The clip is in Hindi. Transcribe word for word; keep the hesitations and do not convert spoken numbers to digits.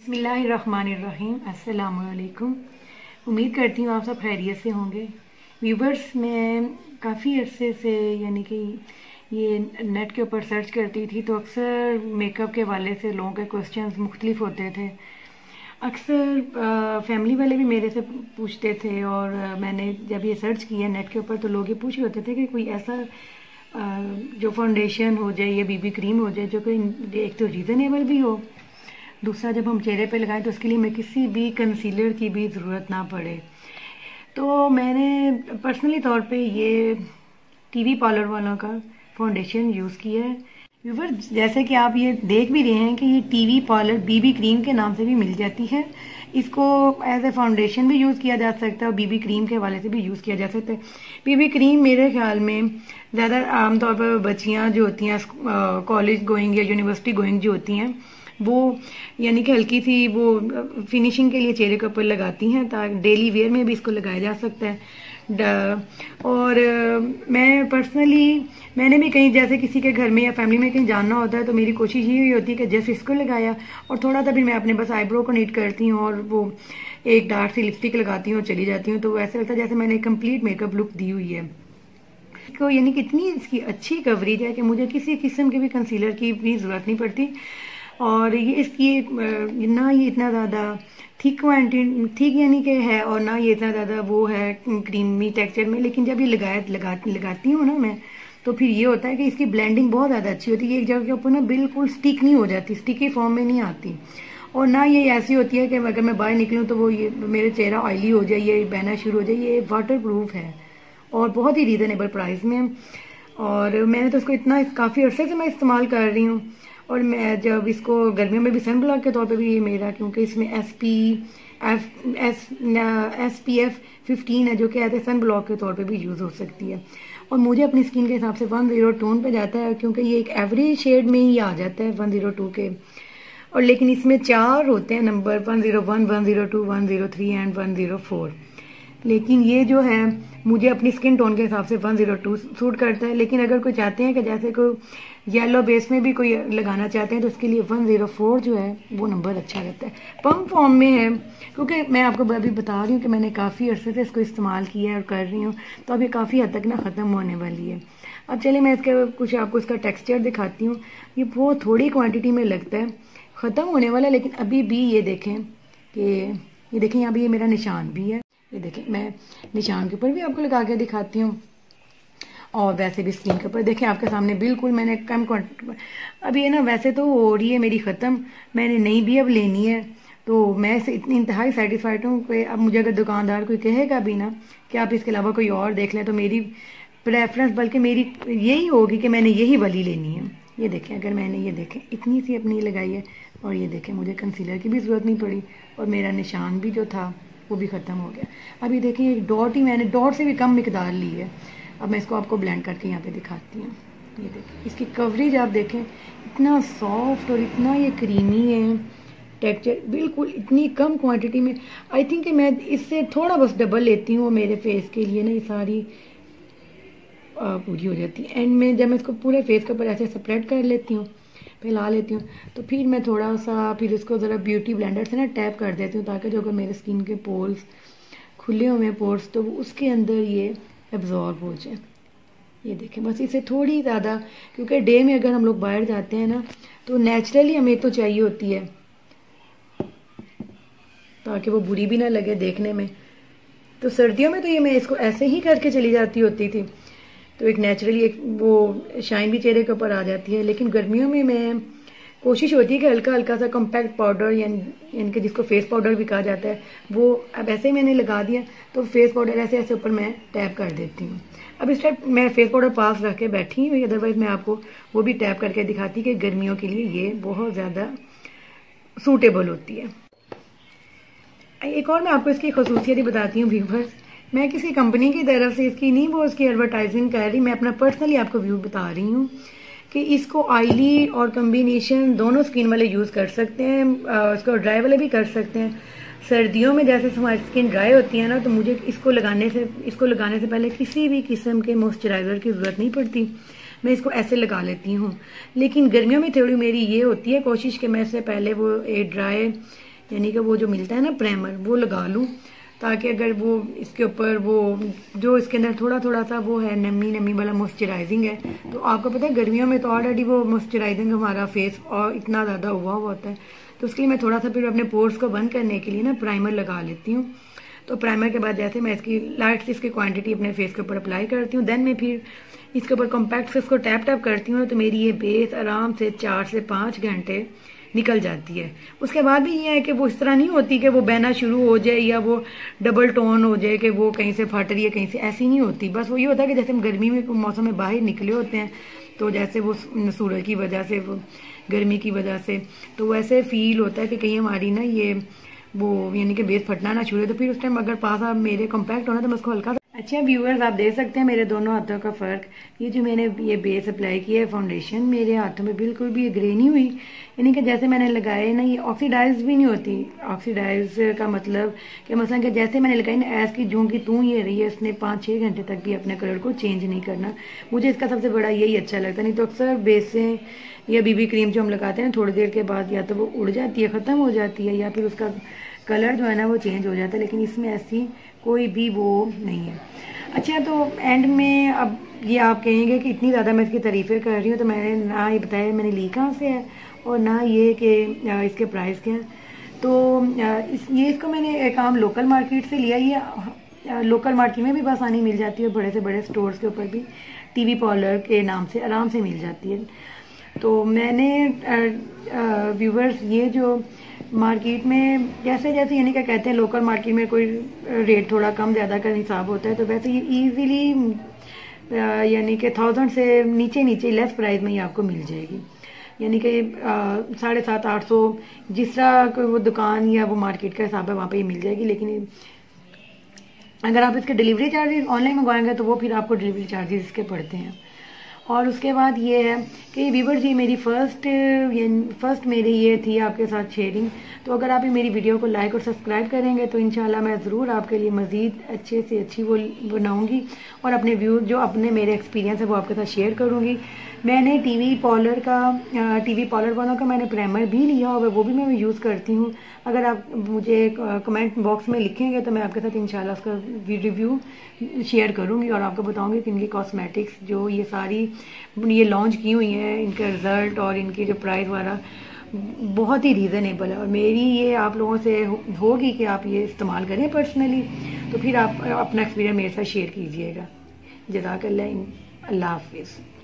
बिस्मिल्लाहिर्रहमानिर्रहीम। अस्सलाम वालेकुम। उम्मीद करती हूँ आप सब खैरियत से होंगे। व्यूवर्स, मैं काफ़ी अरसे से यानी कि ये नेट के ऊपर सर्च करती थी तो अक्सर मेकअप के हवाले से लोगों के क्वेश्चंस मुख्तलिफ होते थे। अक्सर फैमिली वाले भी मेरे से पूछते थे और आ, मैंने जब ये सर्च किया नेट के ऊपर तो लोग ये पूछ रहे होते थे कि कोई ऐसा आ, जो फाउंडेशन हो जाए या बीबी क्रीम हो जाए जो कोई एक तो रीज़नेबल भी हो, दूसरा जब हम चेहरे पे लगाएं तो उसके लिए मैं किसी भी कंसीलर की भी ज़रूरत ना पड़े। तो मैंने पर्सनली तौर पे ये टीवी पार्लर वालों का फाउंडेशन यूज़ किया है। व्यूवर, जैसे कि आप ये देख भी रहे हैं कि ये टीवी पार्लर बीबी क्रीम के नाम से भी मिल जाती है। इसको एज ए फाउंडेशन भी यूज़ किया जा सकता है और बीबी क्रीम के हवाले से भी यूज़ किया जा सकता है। बीबी क्रीम मेरे ख्याल में ज़्यादा आमतौर पर बच्चियाँ जो होती हैं कॉलेज गोइंग या यूनिवर्सिटी गोइंग जो होती हैं वो यानी कि हल्की सी वो फिनिशिंग के लिए चेहरे के ऊपर लगाती हैं, ताकि डेली वेयर में भी इसको लगाया जा सकता है। और मैं पर्सनली मैंने भी कहीं जैसे किसी के घर में या फैमिली में कहीं जाना होता है तो मेरी कोशिश यही होती है कि जैसे इसको लगाया और थोड़ा सा भी मैं अपने बस आईब्रो को नीट करती हूँ और वो एक डार्क सी लिपस्टिक लगाती हूँ और चली जाती हूँ। तो ऐसा लगता है जैसे मैंने कंप्लीट मेकअप लुक दी हुई है को, यानी कि इतनी इसकी अच्छी कवरेज है कि मुझे किसी किस्म के भी कंसीलर की भी ज़रूरत नहीं पड़ती। और ये इसकी ना ये इतना ज़्यादा थिक क्वांटिटी थिक यानी कि है और ना ये इतना ज़्यादा वो है क्रीमी टेक्सचर में, लेकिन जब ये लगाया लगा लगाती हूँ ना मैं तो फिर ये होता है कि इसकी ब्लेंडिंग बहुत ज़्यादा अच्छी होती है। एक जगह के ऊपर ना बिल्कुल स्टिक नहीं हो जाती, स्टिकी फॉर्म में नहीं आती। और ना ये ऐसी होती है कि अगर मैं बाहर निकलूँ तो वो ये मेरे चेहरा ऑयली हो जाए, ये बहना शुरू हो जाए। ये वाटर प्रूफ है और बहुत ही रीज़नेबल प्राइस में। और मैंने तो इसको इतना काफ़ी अर्से से मैं इस्तेमाल कर रही हूँ। और मैं जब इसको गर्मियों में भी सन ब्लॉक के तौर पे भी ये मेरा, क्योंकि इसमें S P F S S P F fifteen है जो कि ऐसे सन ब्लॉक के तौर पे भी यूज़ हो सकती है। और मुझे अपनी स्किन के हिसाब से वन ज़ीरो टोन पे जाता है, क्योंकि ये एक एवरेज शेड में ही आ जाता है वन ज़ीरो टू के। और लेकिन इसमें चार होते हैं number, one zero one, one zero two, one zero three and one zero four. लेकिन ये जो है मुझे अपनी स्किन टोन के हिसाब से वन ज़ीरो टू सूट करता है। लेकिन अगर कोई चाहते हैं कि जैसे कोई येलो बेस में भी कोई लगाना चाहते हैं तो उसके लिए वन ज़ीरो फोर जो है वो नंबर अच्छा रहता है। पम्प फॉर्म में है, क्योंकि मैं आपको अभी बता रही हूँ कि मैंने काफ़ी अर्से से इसको इस्तेमाल किया है और कर रही हूँ, तो अभी काफ़ी हद तक ना ख़त्म होने वाली है। अब चलिए मैं इसका कुछ आपको इसका टेक्सचर दिखाती हूँ। ये बहुत थोड़ी क्वान्टिटी में लगता है, ख़त्म होने वाला है, लेकिन अभी भी ये देखें कि ये देखें यहाँ भी ये मेरा निशान भी है। ये देखें, मैं निशान के ऊपर भी आपको लगा के दिखाती हूँ और वैसे भी स्किन के ऊपर देखें आपके सामने बिल्कुल मैंने कम अब ये ना वैसे तो हो रही है मेरी ख़त्म, मैंने नई भी अब लेनी है। तो मैं इसे इतनी इंतहाई सेटिस्फाइड हूँ कि अब मुझे अगर दुकानदार कोई कहेगा भी ना कि आप इसके अलावा कोई और देख लें तो मेरी प्रेफरेंस बल्कि मेरी यही होगी कि मैंने यही वाली लेनी है। ये देखें, अगर मैंने ये देखें इतनी सी अपनी लगाई है और ये देखें मुझे कंसीलर की भी ज़रूरत नहीं पड़ी और मेरा निशान भी जो था वो भी ख़त्म हो गया। अभी देखिए एक डॉट ही मैंने डॉट से भी कम मिकदार ली है। अब मैं इसको आपको ब्लेंड करके यहाँ पे दिखाती हूँ। ये देखिए इसकी कवरेज आप देखें, इतना सॉफ्ट और इतना ये क्रीमी है टेक्सचर, बिल्कुल इतनी कम क्वांटिटी में। आई थिंक कि मैं इससे थोड़ा बस डबल लेती हूँ, मेरे फेस के लिए ना ये सारी पूरी हो जाती है। एंड में जब मैं इसको पूरे फेस के ऊपर ऐसे स्प्रेड कर लेती हूँ, फैला लेती हूँ, तो फिर मैं थोड़ा सा फिर इसको ज़रा ब्यूटी ब्लेंडर से ना टैप कर देती हूँ, ताकि जो अगर मेरे स्किन के पोर्स खुले हुए पोर्स तो उसके अंदर ये एब्जॉर्ब हो जाए। ये देखें, बस इसे थोड़ी ज़्यादा, क्योंकि डे में अगर हम लोग बाहर जाते हैं ना तो नेचुरली हमें तो चाहिए होती है ताकि वो बुरी भी ना लगे देखने में। तो सर्दियों में तो ये मैं इसको ऐसे ही करके चली जाती होती थी, तो एक नेचुरली एक वो शाइन भी चेहरे के ऊपर आ जाती है। लेकिन गर्मियों में मैं कोशिश होती है कि हल्का हल्का सा कॉम्पैक्ट पाउडर यानी कि जिसको फेस पाउडर भी कहा जाता है वो अब ऐसे ही मैंने लगा दिया, तो फेस पाउडर ऐसे ऐसे ऊपर मैं टैप कर देती हूँ। अब इस टाइप मैं फेस पाउडर पास रख के बैठी हुई, अदरवाइज मैं आपको वो भी टैप करके दिखाती कि गर्मियों के लिए ये बहुत ज़्यादा सूटेबल होती है। एक और मैं आपको इसकी खसूसियत ही बताती हूँ व्यूवर्स, मैं किसी कंपनी की तरफ से इसकी नहीं वो उसकी एडवर्टाइजिंग कर रही, मैं अपना पर्सनली आपको व्यू बता रही हूँ कि इसको ऑयली और कम्बिनेशन दोनों स्किन वाले यूज़ कर सकते हैं, इसको ड्राई वाले भी कर सकते हैं। सर्दियों में जैसे हमारी स्किन ड्राई होती है ना, तो मुझे इसको लगाने से इसको लगाने से पहले किसी भी किस्म के मॉइस्चराइज़र की ज़रूरत नहीं पड़ती, मैं इसको ऐसे लगा लेती हूँ। लेकिन गर्मियों में थोड़ी मेरी ये होती है कोशिश कि मैं इससे पहले वो ए ड्राई यानी कि वो जो मिलता है ना प्राइमर, वो लगा लूँ, ताकि अगर वो इसके ऊपर वो जो इसके अंदर थोड़ा थोड़ा सा वो है नमी नमी वाला मॉइस्चराइजिंग है। तो आपको पता है गर्मियों में तो ऑलरेडी वो मॉइस्चराइजिंग हमारा फेस और इतना ज़्यादा हुआ हुआ होता है, तो उसके लिए मैं थोड़ा सा फिर अपने पोर्स को बंद करने के लिए ना प्राइमर लगा लेती हूँ। तो प्राइमर के बाद जैसे मैं इसकी लाइट सी इसकी क्वांटिटी अपने फेस के ऊपर अप्लाई करती हूँ, देन मैं फिर इसके ऊपर कॉम्पैक्ट से इसको टैप टैप करती हूँ, तो मेरी ये बेस आराम से चार से पाँच घंटे निकल जाती है। उसके बाद भी ये है कि वो इस तरह नहीं होती कि वो बहना शुरू हो जाए या वो डबल टोन हो जाए कि वो कहीं से फट रही है कहीं से, ऐसी नहीं होती। बस वो ये होता है कि जैसे हम गर्मी में मौसम में बाहर निकले होते हैं, तो जैसे वो सूरज की वजह से, वो गर्मी की वजह से, तो वैसे फील होता है कि कहीं हमारी ना ये वो यानी कि बेस फटना ना शुरू, तो फिर उस टाइम अगर पास आप मेरे कॉम्पैक्ट होना तो मैं उसको हल्का। अच्छा व्यूअर्स, आप देख सकते हैं मेरे दोनों हाथों का फ़र्क। ये जो मैंने ये बेस अप्लाई किया है फाउंडेशन, मेरे हाथों में बिल्कुल भी ग्रे नहीं हुई, यानी कि जैसे मैंने लगाए ना ये ऑक्सीडाइज भी नहीं होती। ऑक्सीडाइज का मतलब कि मसलन कि जैसे मैंने लगाई ना ऐस की जूं की तू ये रही है, इसने पाँच छः घंटे तक भी अपने कलर को चेंज नहीं करना। मुझे इसका सबसे बड़ा यही अच्छा लगता, नहीं तो अक्सर बेसें या बीबी क्रीम जो हम लगाते हैं थोड़ी देर के बाद या तो वो उड़ जाती है, ख़त्म हो जाती है, या फिर उसका कलर जो है ना वो चेंज हो जाता है, लेकिन इसमें ऐसी कोई भी वो नहीं है। अच्छा, तो एंड में अब ये आप कहेंगे कि इतनी ज़्यादा मैं इसकी तारीफ़ें कर रही हूँ, तो मैंने ना ये बताया मैंने ली कहाँ से है और ना ये कि इसके प्राइस क्या हैं। तो इस ये इसको मैंने एक आम लोकल मार्केट से लिया। ये लोकल मार्केट में भी आसानी मिल जाती है, बड़े से बड़े स्टोर्स के ऊपर भी टीवी पार्लर के नाम से आराम से मिल जाती है। तो मैंने व्यूवर्स ये जो मार्केट में जैसे जैसे यानी क्या कहते हैं लोकल मार्केट में कोई रेट थोड़ा कम ज़्यादा का हिसाब होता है, तो वैसे ये इजीली यानी कि थाउजेंड से नीचे नीचे लेस प्राइस में ही आपको मिल जाएगी, यानी कि साढ़े सात आठ सौ जिस तरह कोई वो दुकान या वो मार्केट का हिसाब है वहाँ पे ही मिल जाएगी। लेकिन अगर आप इसके डिलीवरी चार्जेस ऑनलाइन मंगवाएंगे तो वो फिर आपको डिलीवरी चार्जेस इसके पड़ते हैं। और उसके बाद ये है कि व्यूवर्स ये मेरी फ़र्स्ट ये फर्स्ट मेरी ये थी आपके साथ शेयरिंग। तो अगर आप ये मेरी वीडियो को लाइक और सब्सक्राइब करेंगे तो इंशाल्लाह मैं ज़रूर आपके लिए मज़ीद अच्छे से अच्छी वो बनाऊंगी और अपने व्यू जो अपने मेरे एक्सपीरियंस है वो आपके साथ शेयर करूंगी। मैंने टीवी पार्लर का टीवी पार्लर वालों का मैंने प्राइमर भी लिया हुआ है, वो भी मैं यूज़ करती हूँ। अगर आप मुझे कमेंट बॉक्स में लिखेंगे तो मैं आपके साथ इंशाल्लाह उसका रिव्यू शेयर करूँगी और आपको बताऊँगी कि इनकी कॉस्मेटिक्स जो ये सारी ये लॉन्च की हुई हैं, इनके रिज़ल्ट और इनकी जो प्राइस वाला बहुत ही रीज़नेबल है। और मेरी ये आप लोगों से होगी कि आप ये इस्तेमाल करें पर्सनली, तो फिर आप अपना एक्सपीरियंस मेरे साथ शेयर कीजिएगा। जज़ाकल्लाह, अल्लाह हाफिज़।